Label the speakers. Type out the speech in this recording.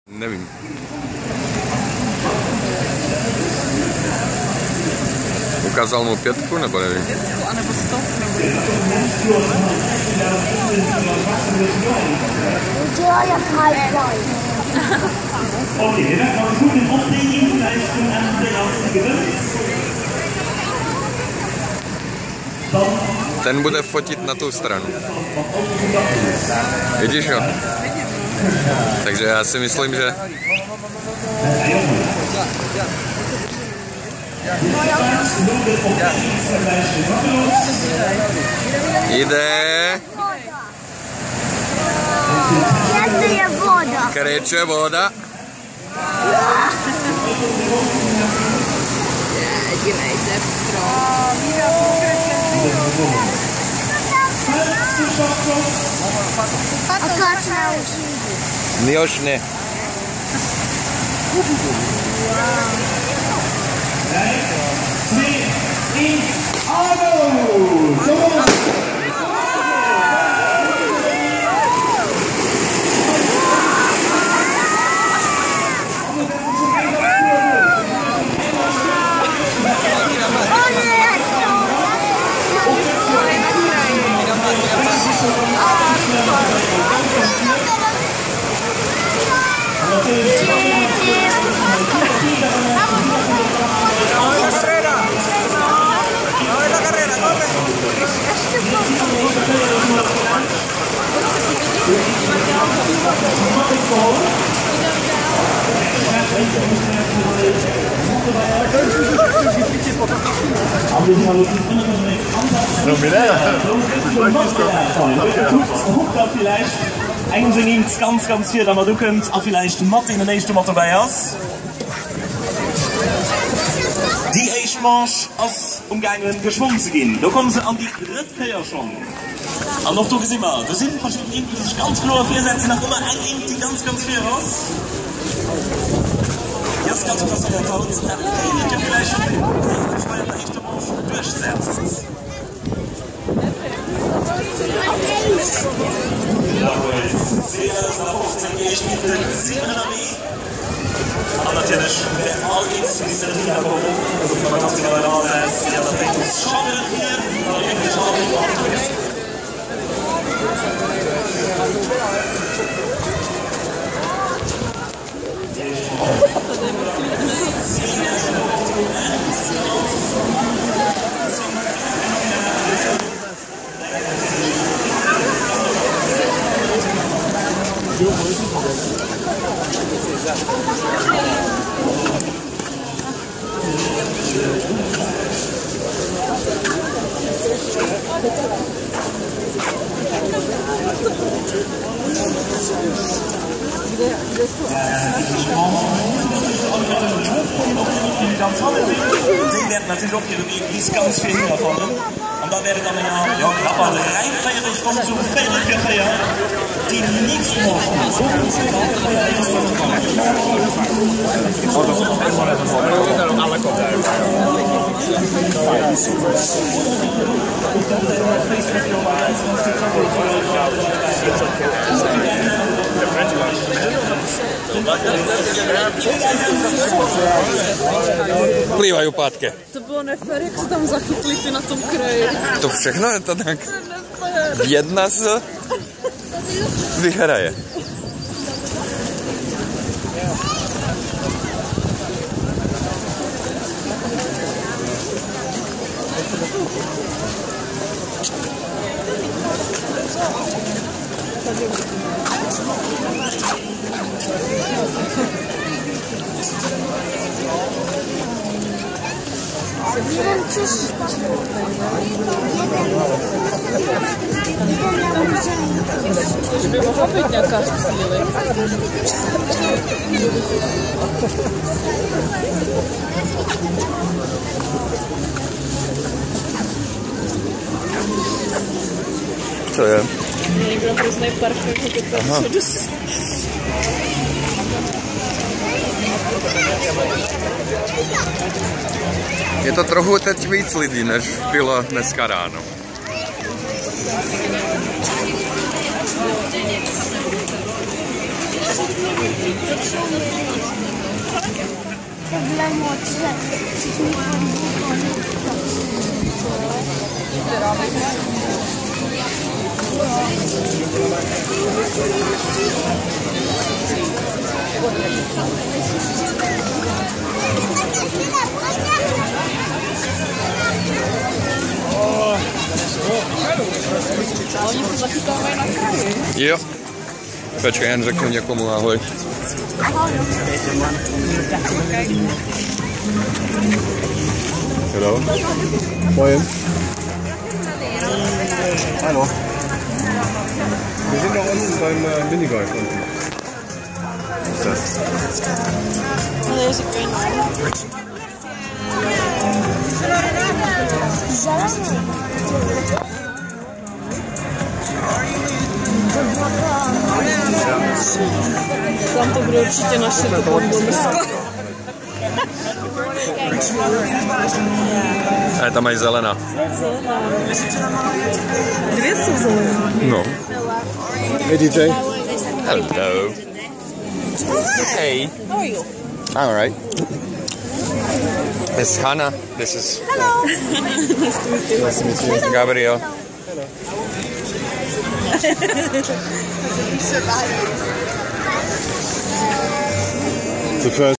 Speaker 1: Nevím. Ukázal mu 5, nebo nevím?
Speaker 2: 5, anebo 100,
Speaker 3: Udělá jak high five.
Speaker 4: Okay, wir werden noch gut in Auflegen, vielleicht schon an der ersten Gewinn.
Speaker 1: Ten bude fotit na tu stranu. Vidíš ho? Takže já si myslím, že... Jde.
Speaker 3: Kde je voda?
Speaker 1: Kreče voda.
Speaker 2: dívej se,
Speaker 3: A kačná už.
Speaker 1: Još ne.
Speaker 4: Eng sind ihn ganz viel, aber du könnt auch vielleicht Mathe in der nächsten Mathe bei hast. Die Eichmarsch aus umgangen geschwungen zu gehen. Da kommen sie an die dritte ja schon. Und noch du gesehen mal, da sind verschiedene ganz klar vier Sätze nach immer ein die ganz viel raus. Jetzt ganz passiert hat, dann vielleicht schon der nächste Marsch durchsetzt. Und natürlich, wer all ist, wie sie hier kommen, also für das Thema da ist, ja, das denkt uns schon hier, aber wirklich auch nicht anders. Sie werden natürlich auch ihre Babys ganz viel davon. Und da werden dann ja knapp 3 Feierstunden zu Feier, die nicht
Speaker 1: Plývají pátky.
Speaker 2: To bylo nefér, jak se tam zachytli ty na tom kraji.
Speaker 1: To všechno je to tak. Jedna z vyhraje.
Speaker 2: Že by mohla být nějaká cíle.
Speaker 1: Co je?
Speaker 2: Někdo hrozný parfém, že to tam předus.
Speaker 1: Je to trochu teď víc lidí, než bylo dneska ráno.
Speaker 2: Oni se zachytávají na kraji.
Speaker 1: Jo. Počkej, jen řeknu někomu ahoj.
Speaker 5: Hello. Moin. Hallo. Wir sind da unten beim Minigolf unten. Was ist das?
Speaker 2: Oh, there's a green one. Tam to bude určitě naše to Bambursko.
Speaker 1: A tam mají zelená.
Speaker 2: Dvě jsou zelená.
Speaker 1: No.
Speaker 5: Hey DJ.
Speaker 1: Hello. Hey.
Speaker 2: How are you?
Speaker 1: All right. This is Hannah. This is
Speaker 2: Nice to meet you.
Speaker 1: Gabriel.
Speaker 5: The first